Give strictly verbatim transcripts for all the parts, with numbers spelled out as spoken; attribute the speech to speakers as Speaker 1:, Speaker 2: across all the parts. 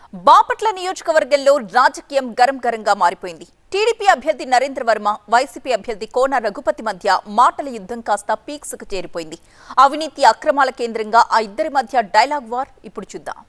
Speaker 1: బాపట్ల నియోజకవర్గంలో రాజకీయం గరం గరంగా మారిపోయింది. టీడీపీ అభ్యర్థి నరేంద్ర వర్మ, వైసీపీ అభ్యర్థి కోన రఘుపతి మధ్య మాటల యుద్ధం కాస్త పీక్స్ కు చేరిపోయింది. అవినీతి అక్రమాల కేంద్రంగా ఆ ఇద్దరి మధ్య డైలాగ్ వార్ ఇప్పుడు చూద్దాం.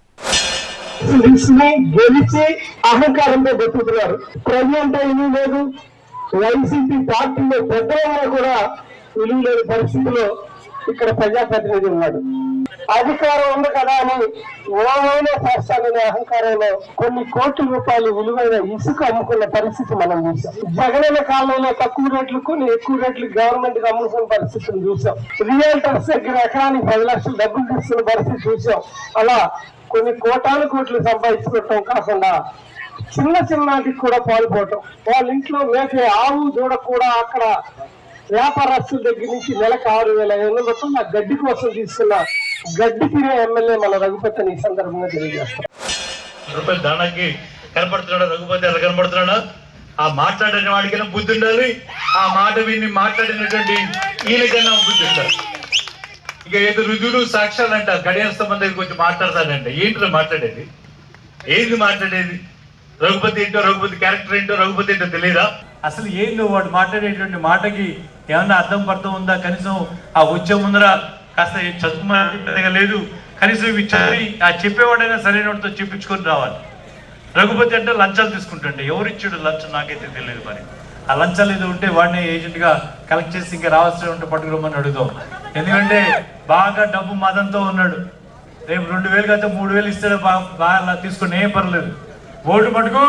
Speaker 2: గెలిచి అహంకారంతో బతుకుతున్నారు. ప్రజెంట్ ఏమీ లేదు. వైసీపీ పార్టీలో పెద్దగా కూడా విలువ లేని పరిస్థితిలో ఇక్కడ ప్రజాప్రతినిధి ఉన్నాడు. అధికారం ఉంది కదా అని ఓమైనా చేస్తాననే అహంకారంలో కొన్ని కోట్ల రూపాయలు విలువైన ఇసుక అమ్ముకున్న పరిస్థితి మనం చూసాం. జగనన్న కాలంలో తక్కువ రేట్లు కొన్ని ఎక్కువ రేట్లు గవర్నమెంట్ కి అమ్ముకున్న పరిస్థితిని చూసాం. రియల్టర్స్ దగ్గర ఎకరానికి పది లక్షలు డబ్బులు తీసుకున్న పరిస్థితి చూసాం. అలా కొన్ని కోటాను కోట్లు సంపాదించుకోవటం కాకుండా చిన్న చిన్నటికి కూడా పాల్పోవటం, వాళ్ళ ఇంట్లో మేకే ఆవు దూడ కూడా అక్కడ వ్యాపారస్తుల దగ్గర నుంచి నెలకు ఆరు వేల ఐదు వందల రూపాయలు ఆ గడ్డి కోసం తీసుకున్న గడ్డి తినే ఎమ్మెల్యే మన రఘుపతిని ఈ సందర్భంగా తెలియజేస్తాం.
Speaker 3: రూపాయలు దానికి కనపడుతున్నాడు రఘుపతి, ఎలా కనపడుతున్నాడా? ఆ మాట్లాడిన వాడికైనా బుద్ధి ఉండాలి. ఆ మాట విని మాట్లాడినటువంటి ఈయనకైనా బుద్ధి ఉండాలి. ఇక ఏదో రుజువులు సాక్ష్యాలు అంట గడియార సంబంధం దగ్గరికి వచ్చి మాట్లాడతాడంట. ఏంటో మాట్లాడేది? ఏంది మాట్లాడేది? రఘుపతి ఏంటో, రఘుపతి క్యారెక్టర్ ఏంటో, రఘుపతి ఏంటో తెలియదా? అసలు ఏందో వాడు మాట్లాడేటువంటి మాటకి ఏమన్నా అర్థం పర్థం ఉందా? కనీసం ఆ వచ్చే ముందర కాస్త చదువుగా లేదు. కనీసం ఇవి చదివి ఆ చెప్పేవాడైనా సరైన వాడితో చెప్పించుకొని రావాలి. రఘుపతి అంటే లంచాలు తీసుకుంటుంటే ఎవరిచ్చాడు లంచం నాకైతే తెలియదు. మరి ఆ లంచాలు ఏదో ఉంటే వాడిని ఏజెంట్గా కలెక్ట్ చేసి ఇంకా రావాల్సి ఉంటే పట్టుకురమ్మని అడుగుతాం. ఎందుకంటే బాగా డబ్బు మదంతో ఉన్నాడు. రేపు రెండు వేలు కాదు మూడు వేలు ఇస్తాడు, బాగా బాగా తీసుకుని ఏం పర్లేదు. ఓటు మటుకు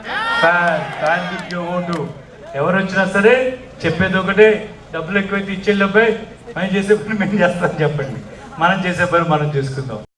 Speaker 3: ఓటు ఎవరు వచ్చినా సరే చెప్పేది ఒకటే, డబ్బులు ఎక్కువైతే ఇచ్చేళ్ళపై మేము చేసే పని మేము చేస్తామని చెప్పండి. మనం చేసే పని మనం చేసుకుందాం.